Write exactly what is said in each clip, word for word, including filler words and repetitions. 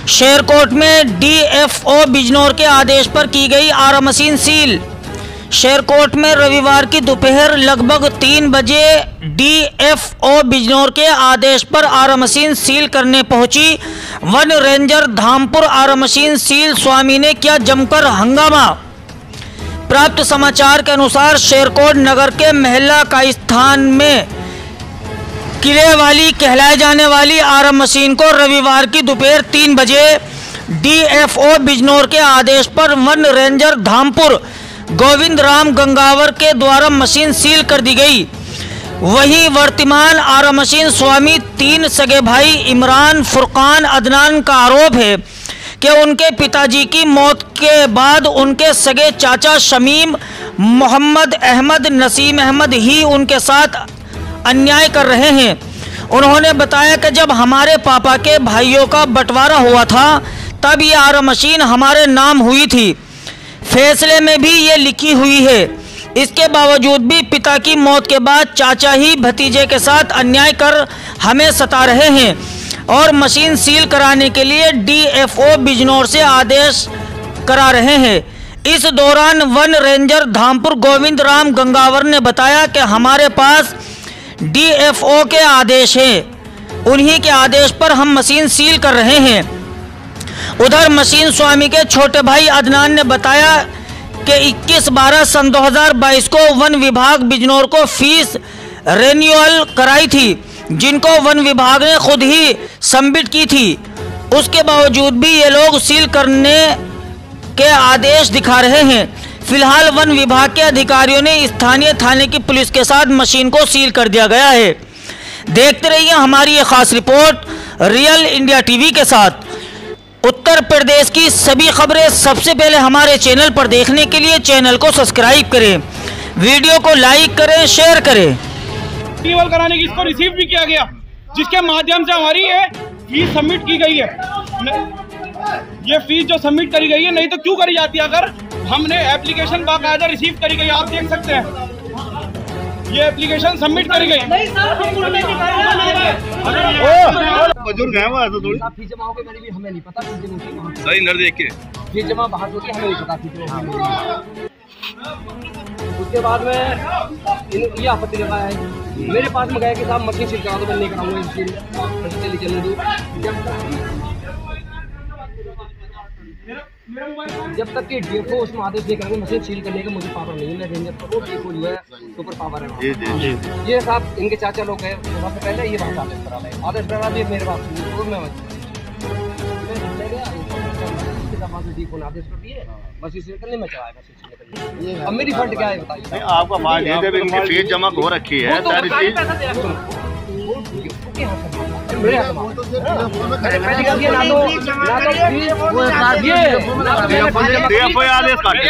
शेरकोट में डीएफओ बिजनौर के आदेश पर की गई आरा मशीन सील। शेरकोट में रविवार की दोपहर लगभग तीन बजे डीएफओ बिजनौर के आदेश पर आरा मशीन सील करने पहुंची वन रेंजर धामपुर। आरा मशीन सील स्वामी ने किया जमकर हंगामा। प्राप्त समाचार के अनुसार शेरकोट नगर के महला काइस्थान में किले वाली कहलाए जाने वाली आरा मशीन को रविवार की दोपहर तीन बजे डीएफओ बिजनौर के आदेश पर वन रेंजर धामपुर गोविंद राम गंगावर के द्वारा मशीन सील कर दी गई। वहीं वर्तमान आरा मशीन स्वामी तीन सगे भाई इमरान, फुरकान, अदनान का आरोप है कि उनके पिताजी की मौत के बाद उनके सगे चाचा शमीम, मोहम्मद अहमद, नसीम अहमद ही उनके साथ अन्याय कर रहे हैं। उन्होंने बताया कि जब हमारे पापा के भाइयों का बंटवारा हुआ था तब ये आरा मशीन हमारे नाम हुई थी। फैसले में भी ये लिखी हुई है। इसके बावजूद भी पिता की मौत के बाद चाचा ही भतीजे के साथ अन्याय कर हमें सता रहे हैं और मशीन सील कराने के लिए डीएफओ बिजनौर से आदेश करा रहे हैं। इस दौरान वन रेंजर धामपुर गोविंद राम गंगावर ने बताया कि हमारे पास डीएफओ के आदेश हैं, उन्हीं के आदेश पर हम मशीन सील कर रहे हैं। उधर मशीन स्वामी के छोटे भाई अदनान ने बताया कि इक्कीस बारह सन दो हज़ार बाईस को वन विभाग बिजनौर को फीस रिन्यूअल कराई थी, जिनको वन विभाग ने खुद ही सबमिट की थी। उसके बावजूद भी ये लोग सील करने के आदेश दिखा रहे हैं। फिलहाल वन विभाग के अधिकारियों ने स्थानीय थाने की पुलिस के साथ मशीन को सील कर दिया गया है। देखते रहिए हमारी ये खास रिपोर्ट रियल इंडिया टीवी के साथ। उत्तर प्रदेश की सभी खबरें सबसे पहले हमारे चैनल पर देखने के लिए चैनल को सब्सक्राइब करें, वीडियो को लाइक करें, शेयर करें। रिन्यूअल कराने की इसको रिसीव भी किया गया, जिसके माध्यम से हमारी ये फीस सबमिट की गई है। ये फीस जो सबमिट करी गई है, नहीं तो क्यों करी जाती है? अगर हमने एप्लीकेशन बाकायदा रिसीव करी गई, आप देख सकते हैं ये एप्लीकेशन सबमिट करी गई। बुजुर्ग है वो, ऐसा थोड़ी फीस जमा हो गई, मैंने भी हमें नहीं पता फीस जमा होगी। सही नर देख के फीस जमा बाहर होती है, हमें नहीं पता फीस जमा होगी। उसके बाद में ये आपत्ति लगाया है, मेरे पास में गया कि साहब मशीन सील करा दो, मैं नहीं कराऊंगा इसकी चली चलने दो। जब तक कि डीएफओ उसमें आदेश नहीं करेंगे मशीन सील करने का मुझे पावर नहीं है। मैं रेंजर पर डीएफओ जो है सुपर पावर है। जी जी जी ये साहब इनके चाचा लोग गए, सबसे पहले ये बात आदेश करा रहे आदेश करा दिए मेरे पास तो मैं डीएफओ ने आदेश कर दिए मशीन सील करने में चलाया मशीन सील करने। अब मेरी फंड क्या है बताइए? आपका माल है जब इनकी फीस जमा हो रखी है सारी चीज आदेश काटे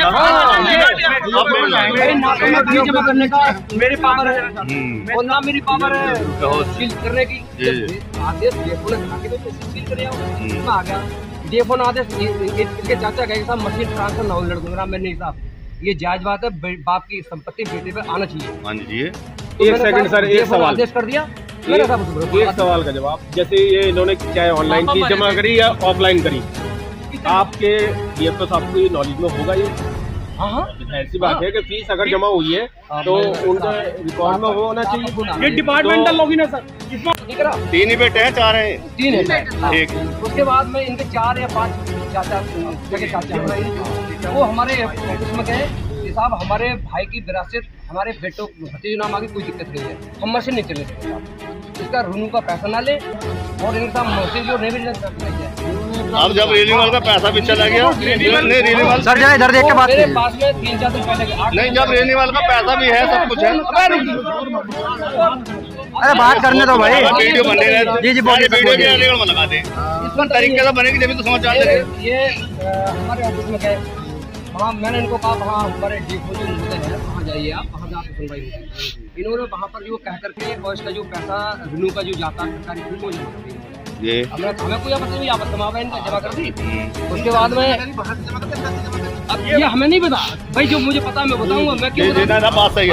जमा करने का मेरे पावर है और ना मेरी पावर है सील करने की। आदेश डीएफओ ने सील कर आ गया। डीएफओ ने आदेश इनके चाचा गए साहब मशीन ट्रांसफर ना हो लड़कूंगा। मैंने नहीं साहब ये जायज बात है, बाप की संपत्ति बेटे पे आना चाहिए। मान लीजिए एक सेकंड सर, एक सवाल आदेश कर दिया। एक, एक सवाल का जवाब, जैसे ये इन्होंने चाहे ऑनलाइन फीस जमा करी या ऑफलाइन करी, आपके ये तो आपको नॉलेज में होगा ये। हाँ हाँ ऐसी बात है कि फीस अगर जमा हुई है तो उनका रिकॉर्ड में वो होना चाहिए। ये डिपार्टमेंटल लोग ही ना सर, तीन ही बेटे हैं, चार हैं, तीन है ठीक। उसके बाद में इनके चार या पाँच चाचा सगे चाचा वो हमारे ऑफिस में गए कि साहब हमारे भाई की विरासत हमारे बेटों भतीजे नाम आगे कोई दिक्कत नहीं है, हम मशीन नहीं चले सकते, इसका रूनू का पैसा ना ले और इनके साथ मशीन जो नहीं अब जब रिन्यूअल का पैसा भी चला गया, नहीं रिन्यूअल सर जरा इधर देख के बात मेरे पास में तीन चार दिन पहले नहीं, जब रिन्यूअल का पैसा भी है, सब कुछ है। अरे बात करने दो भाई, वीडियो बन रही है। जी जी बोलिए, वीडियो भी रिन्यूअल में लगा दे, इस तरीके से बनेगी जब तो समाचार चलेगा। ये हमारे ऑफिस में गए, वहाँ मैंने इनको कहा वहाँ हमारे डीएफओ जो होते हैं वहाँ जाइए आप, वहाँ जाकर सुनवाई होगी। इन्होंने वहाँ पर जो कह करके और इसका जो पैसा रिन्यू का जो जाता है सरकारी वो जमा कर दी। ये हमें हमें कोई आपत्ति नहीं, आपत्ति जमा इनका जमा कर दी। उसके बाद में अब ये हमें नहीं पता भाई, जो मुझे पता मैं बताऊंगा। मैं क्यों बात सही है।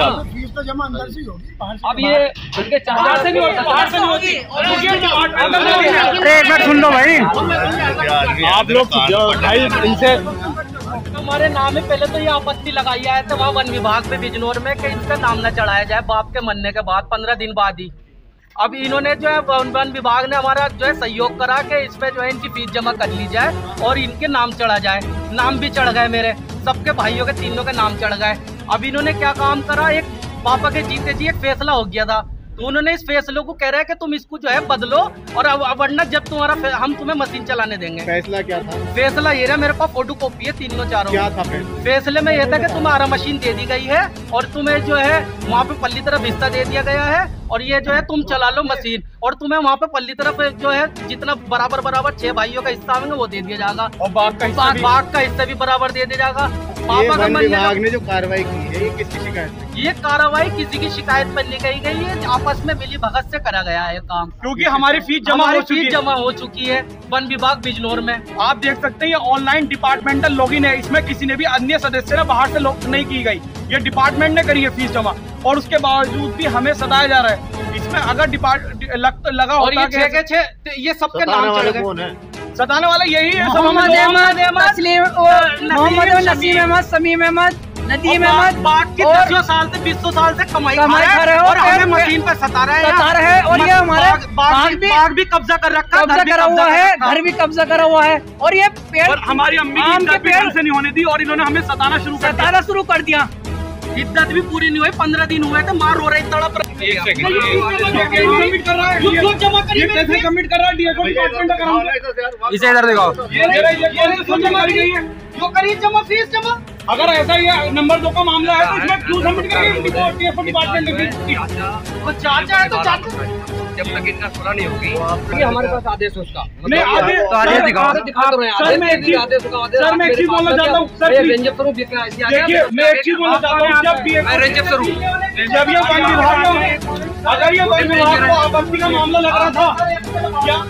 तो जमा अंदर से ही होगी, बाहर से अब ये उनके चार से नहीं होता, बाहर से नहीं होती। अरे एक बार सुन लो भाई, आप लोग भाई इनसे हमारे नाम में पहले तो ये आपत्ति लगाई है तो वहाँ वन विभाग पे बिजनौर में कि इनका नाम न चढ़ाया जाए बाप के मरने के बाद पंद्रह दिन बाद ही। अब इन्होंने जो है वन विभाग ने हमारा जो है सहयोग करा कि इसमें जो है इनकी फीस जमा कर ली जाए और इनके नाम चढ़ा जाए। नाम भी चढ़ गए, मेरे सबके भाइयों के तीनों के नाम चढ़ गए। अब इन्होंने क्या काम करा, एक पापा के जीते जी एक फैसला हो गया था तो उन्होंने इस फैसले को कह रहा है कि तुम इसको जो है बदलो और अब वरना जब तुम्हारा हम तुम्हें मशीन चलाने देंगे। फैसला क्या था? फैसला ये रहा, मेरे पास फोटो कॉपी है तीनों चारों। क्या था फैसला? फैसले में यह था कि तुम्हारा मशीन दे दी गई है और तुम्हें जो है वहाँ पे पल्ली तरफ हिस्सा दे दिया गया है और ये जो है तुम चला लो मशीन और तुम्हें वहाँ पे पल्ली तरफ जो है जितना बराबर बराबर छह भाइयों का हिस्सा होंगे वो दे दिया जाएगा और बाघ का हिस्सा भी, बाघ का हिस्सा भी बराबर दे दिया जाएगा। पापा का विभाग ने जो कार्रवाई की है ये किसकी शिकायत है? ये कार्रवाई किसी की शिकायत पर नहीं कही गई है, आपस में मिली भगत से करा गया है काम, क्योंकि हमारी फीस जमा हमारी हो चुकी फीस है। जमा हो चुकी है वन विभाग बिजनौर में। आप देख सकते हैं ये ऑनलाइन डिपार्टमेंटल लॉगिन है, इसमें किसी ने भी अन्य सदस्य ने बाहर से लॉग नहीं की गई, ये डिपार्टमेंट ने करी है फीस जमा और उसके बावजूद भी हमें सताया जा रहा है। इसमें अगर डिपार्ट लग, लगा और होता ये छह के छह ये सबके नाम चढ़ गए। सताने वाला यही है। मोहम्मद अहमद, तस्लीम मोहम्मद नसीम अहमद, समीम अहमद, नदीम अहमद बाघ की दसियों साल से बीसों साल से कमाई कमाई खा खा रहे रहे हैं हो और हमें और मशीन पे सता रहे हैं सता रहे हैं और ये हमारे बाघ भी बाघ भी कब्जा कर रखा है, कब्जा घर भी करा हुआ है, कर घर भी कब्जा करा हुआ है और ये पेड़ और हमारी अम्मी आम की के इज्जत भी पेड़ ढंग से नहीं होने दी और इन्होंने हमें सताना शुरू कर दिया। सताना शुरू कर दिया। इज्जत भी पूरी नहीं हुई, पंद्रह दिन हुए थे, मार हो रही तड़प रही। ये कैसे कमिट कर रहा है डीएफओ डिपार्टमेंट का? इसे इधर दिखाओ। जो करिए जमा फीस जमा। अगर ऐसा ही नंबर दो का मामला है तो इसमें क्यों सबमिट करेंगे डीएफओ डिपार्टमेंट ने? वो चाचा है तो चाचा जब तक इतना सुना नहीं होगी ये हमारे पास आदेश है उसका। नहीं, आदेश- तो आदेश दिखाओ, दिखा दो रहे हैं। सर, मैं एक चीज- आदेश का आदेश सर, मैं एक चीज बोलना चाहता हूँ। सर, ये प्लीज। रेंजर स्वरूप ये क्या ऐसी आ गया? देखिए मैं एक चीज बोलना चाहता हूँ, जब भी मैं रेंजर स्वरूप जब ये वन विभाग को अगर ये वन विभाग को आपत्ति का मामला लग रहा था क्या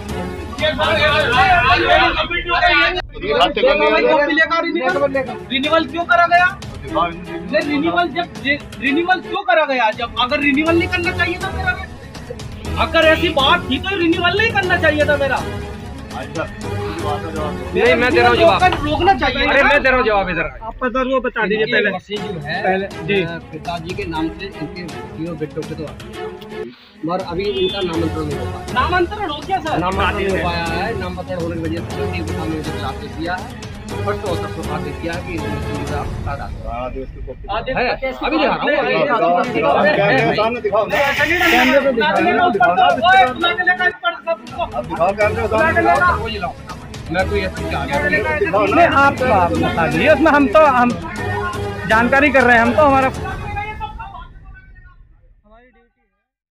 रिन्यूअल क्यों करा गया? रिन्यूअल जब रिन्यूअल क्यों करा गया? जब अगर रिन्यूअल नहीं करना चाहिए था मेरा, अगर ऐसी बात थी तो रिन्यूअल नहीं करना चाहिए था मेरा। नहीं, मैं दे रहा हूँ जवाब। रोकना चाहिए। अरे मैं दे रहा हूँ जवाब इधर। आप सर वो बता दीजिए पहले मशीन जो है पहले जी अ, पिताजी के नाम से इनके तीनों बेटों के तो मगर अभी इनका नामांतरण नहीं हो पाया। नामांतरण हो गया सर? नामांतरण नहीं हो पाया है। नामांतरण होने की वजह से छठी बता में मुझे आदेश दिया है और तो तक तो आदेश दिया है कि इसमें आप बता दो। आदेश है अभी दिखा रहा हूँ। मैं कोई ऐसी आप बता दीजिए उसमें हम तो हम जानकारी कर रहे हैं, हम तो हमारा